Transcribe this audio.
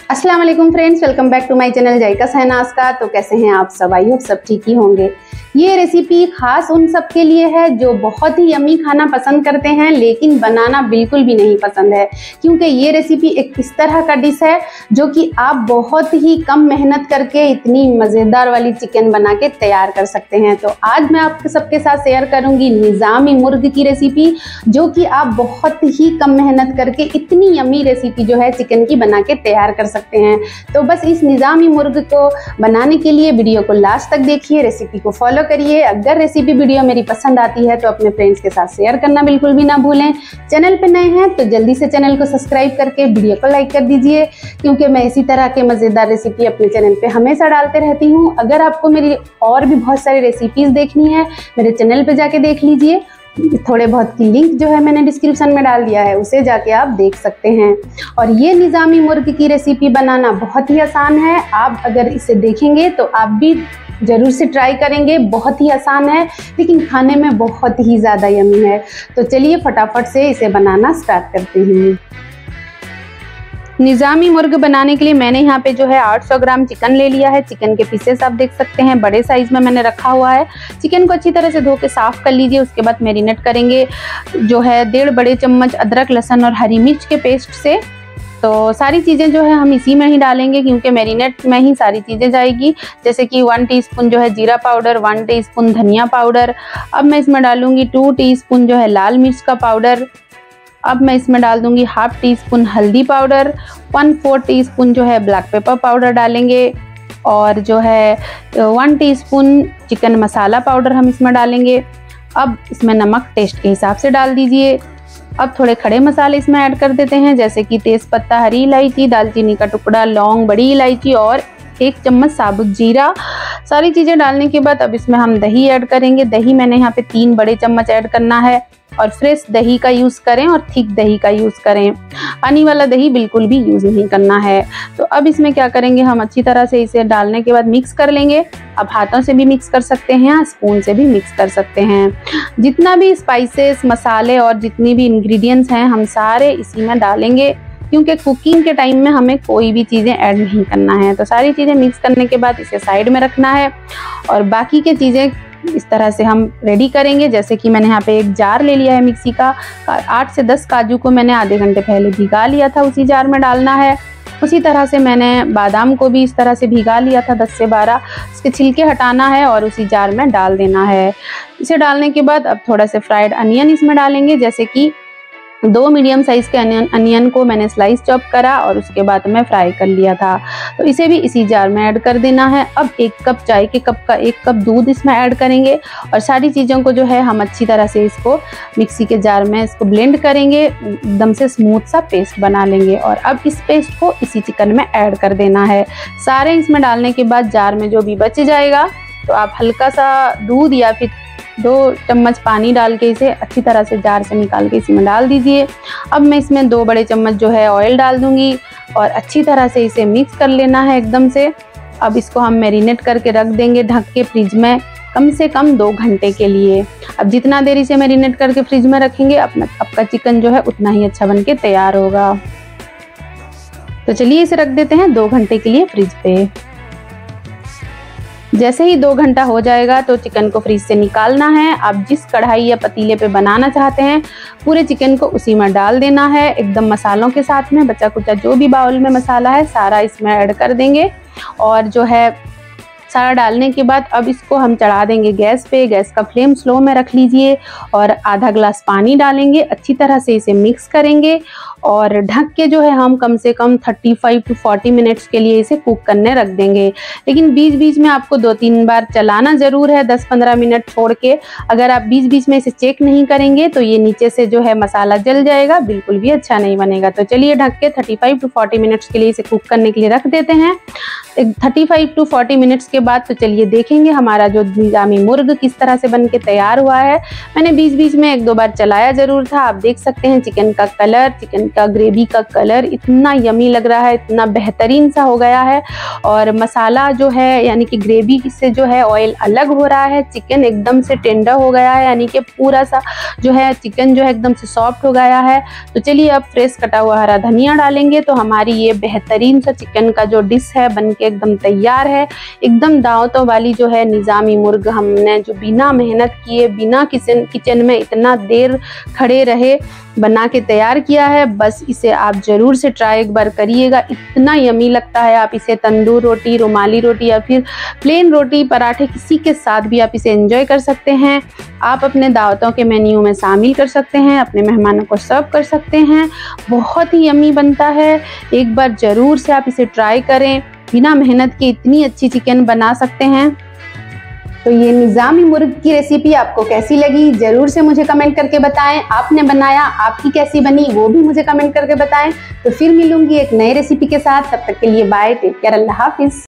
अस्सलाम वालेकुम friends, welcome back to my channel Zaika Shahnaz का। तो कैसे हैं आप सब? आई होप सब ठीक ही होंगे। ये रेसिपी खास उन सब के लिए है जो बहुत ही यम्मी खाना पसंद करते हैं लेकिन बनाना बिल्कुल भी नहीं पसंद है, क्योंकि ये रेसिपी एक इस तरह का डिश है जो कि आप बहुत ही कम मेहनत करके इतनी मज़ेदार वाली चिकन बना के तैयार कर सकते हैं। तो आज मैं आपके सबके साथ शेयर करूंगी निज़ामी मुर्ग की रेसिपी, जो कि आप बहुत ही कम मेहनत करके इतनी यम्मी रेसिपी जो है चिकन की बना के तैयार कर सकते हैं। तो बस इस निज़ामी मुर्ग को बनाने के लिए वीडियो को लास्ट तक देखिए, रेसिपी को फॉलो करिए। अगर रेसिपी वीडियो मेरी पसंद आती है तो अपने फ्रेंड्स के साथ शेयर करना बिल्कुल भी ना भूलें। चैनल पे नए हैं तो जल्दी से चैनल को सब्सक्राइब करके वीडियो को लाइक कर दीजिए, क्योंकि मैं इसी तरह के मज़ेदार रेसिपी अपने चैनल पे हमेशा डालते रहती हूँ। अगर आपको मेरी और भी बहुत सारी रेसिपीज़ देखनी है मेरे चैनल पे जाके देख लीजिए। थोड़े बहुत की लिंक जो है मैंने डिस्क्रिप्शन में डाल दिया है, उसे जाके आप देख सकते हैं। और ये निज़ामी मुर्ग की रेसिपी बनाना बहुत ही आसान है। आप अगर इसे देखेंगे तो आप भी ज़रूर से ट्राई करेंगे। बहुत ही आसान है लेकिन खाने में बहुत ही ज़्यादा यम्मी है। तो चलिए फटाफट से इसे बनाना स्टार्ट करते हैं। निज़ामी मुर्ग बनाने के लिए मैंने यहाँ पे जो है 800 ग्राम चिकन ले लिया है। चिकन के पीसेस आप देख सकते हैं, बड़े साइज़ में मैंने रखा हुआ है। चिकन को अच्छी तरह से धो के साफ़ कर लीजिए। उसके बाद मैरिनेट करेंगे जो है 1.5 बड़े चम्मच अदरक, लहसुन और हरी मिर्च के पेस्ट से। तो सारी चीज़ें जो है हम इसी में ही डालेंगे, क्योंकि मैरिनेट में ही सारी चीज़ें जाएगी। जैसे कि 1 टीस्पून जो है जीरा पाउडर, 1 टीस्पून धनिया पाउडर। अब मैं इसमें डालूँगी 2 टीस्पून जो है लाल मिर्च का पाउडर। अब मैं इसमें डाल दूंगी 1/2 टीस्पून हल्दी पाउडर, 1/4 टीस्पून जो है ब्लैक पेपर पाउडर डालेंगे, और जो है 1 टीस्पून चिकन मसाला पाउडर हम इसमें डालेंगे। अब इसमें नमक टेस्ट के हिसाब से डाल दीजिए। अब थोड़े खड़े मसाले इसमें ऐड कर देते हैं, जैसे कि तेज़पत्ता, हरी इलायची, दालचीनी का टुकड़ा, लौंग, बड़ी इलायची और 1 चम्मच साबुत जीरा। सारी चीज़ें डालने के बाद अब इसमें हम दही ऐड करेंगे। दही मैंने यहाँ पे 3 बड़े चम्मच ऐड करना है, और फ्रेश दही का यूज़ करें और थिक दही का यूज़ करें। पानी वाला दही बिल्कुल भी यूज़ नहीं करना है। तो अब इसमें क्या करेंगे, हम अच्छी तरह से इसे डालने के बाद मिक्स कर लेंगे। अब हाथों से भी मिक्स कर सकते हैं, स्पून से भी मिक्स कर सकते हैं। जितना भी स्पाइसेस, मसाले और जितनी भी इंग्रेडिएंट्स हैं हम सारे इसी में डालेंगे, क्योंकि कुकिंग के टाइम में हमें कोई भी चीज़ें ऐड नहीं करना है। तो सारी चीज़ें मिक्स करने के बाद इसे साइड में रखना है, और बाकी के चीज़ें इस तरह से हम रेडी करेंगे। जैसे कि मैंने यहाँ पे एक जार ले लिया है मिक्सी का। 8 से 10 काजू को मैंने आधे घंटे पहले भिगा लिया था, उसी जार में डालना है। उसी तरह से मैंने बादाम को भी इस तरह से भिगा लिया था 10 से 12। इसके छिलके हटाना है और उसी जार में डाल देना है। इसे डालने के बाद अब थोड़ा से फ्राइड अनियन इसमें डालेंगे, जैसे कि 2 मीडियम साइज़ के अनियन को मैंने स्लाइस चॉप करा और उसके बाद मैं फ्राई कर लिया था। तो इसे भी इसी जार में ऐड कर देना है। अब 1 कप चाय के कप का 1 कप दूध इसमें ऐड करेंगे, और सारी चीज़ों को जो है हम अच्छी तरह से इसको मिक्सी के जार में इसको ब्लेंड करेंगे, एकदम से स्मूथ सा पेस्ट बना लेंगे। और अब इस पेस्ट को इसी चिकन में ऐड कर देना है। सारे इसमें डालने के बाद जार में जो भी बच जाएगा तो आप हल्का सा दूध या फिर 2 चम्मच पानी डाल के इसे अच्छी तरह से जार से निकाल के इसी में डाल दीजिए। अब मैं इसमें 2 बड़े चम्मच जो है ऑयल डाल दूंगी, और अच्छी तरह से इसे मिक्स कर लेना है एकदम से। अब इसको हम मैरिनेट करके रख देंगे ढक के फ्रिज में कम से कम 2 घंटे के लिए। अब जितना देर इसे मैरिनेट करके फ्रिज में रखेंगे आपका चिकन जो है उतना ही अच्छा बन के तैयार होगा। तो चलिए इसे रख देते हैं 2 घंटे के लिए फ्रिज पे। जैसे ही 2 घंटा हो जाएगा तो चिकन को फ्रिज से निकालना है। आप जिस कढ़ाई या पतीले पे बनाना चाहते हैं पूरे चिकन को उसी में डाल देना है, एकदम मसालों के साथ में। बचा कुचा जो भी बाउल में मसाला है सारा इसमें ऐड कर देंगे, और जो है सारा डालने के बाद अब इसको हम चढ़ा देंगे गैस पे। गैस का फ्लेम स्लो में रख लीजिए, और आधा ग्लास पानी डालेंगे। अच्छी तरह से इसे मिक्स करेंगे, और ढक के जो है हम कम से कम 35 to 40 मिनट्स के लिए इसे कुक करने रख देंगे। लेकिन बीच बीच में आपको 2-3 बार चलाना ज़रूर है, 10-15 मिनट छोड़ के। अगर आप बीच बीच में इसे चेक नहीं करेंगे तो ये नीचे से जो है मसाला जल जाएगा, बिल्कुल भी अच्छा नहीं बनेगा। तो चलिए ढक के 35 to 40 मिनट्स के लिए इसे कुक करने के लिए रख देते हैं। 35 to 40 मिनट्स के के बाद तो चलिए देखेंगे हमारा जो निज़ामी मुर्ग किस तरह से बन के तैयार हुआ है। मैंने बीच बीच में 1-2 बार चलाया ज़रूर था। आप देख सकते हैं चिकन का कलर, चिकन का ग्रेवी का कलर इतना यमी लग रहा है, इतना बेहतरीन सा हो गया है। और मसाला जो है यानी कि ग्रेवी से जो है ऑयल अलग हो रहा है, चिकन एकदम से टेंडर हो गया है, यानी कि पूरा सा जो है चिकन जो है एकदम से सॉफ्ट हो गया है। तो चलिए अब फ्रेश कटा हुआ हरा धनिया डालेंगे तो हमारी ये बेहतरीन सा चिकन का जो डिश है बनके एकदम तैयार है। एकदम दावतों वाली जो है निज़ामी मुर्ग हमने जो बिना मेहनत किए, बिना किचन में इतना देर खड़े रहे बना के तैयार किया है। बस इसे आप ज़रूर से ट्राई एक बार करिएगा, इतना यमी लगता है। आप इसे तंदूर रोटी, रुमाली रोटी या फिर प्लेन रोटी, पराठे किसी के साथ भी आप इसे एंजॉय कर सकते हैं। आप अपने दावतों के मेन्यू में शामिल कर सकते हैं, अपने मेहमानों को सर्व कर सकते हैं। बहुत ही यमी बनता है, एक बार ज़रूर से आप इसे ट्राई करें। बिना मेहनत के इतनी अच्छी चिकन बना सकते हैं। तो ये निज़ामी मुर्ग की रेसिपी आपको कैसी लगी ज़रूर से मुझे कमेंट करके बताएं। आपने बनाया, आपकी कैसी बनी वो भी मुझे कमेंट करके बताएं। तो फिर मिलूंगी एक नई रेसिपी के साथ, तब तक के लिए बाय, टेक केयर, अल्लाह हाफिज़।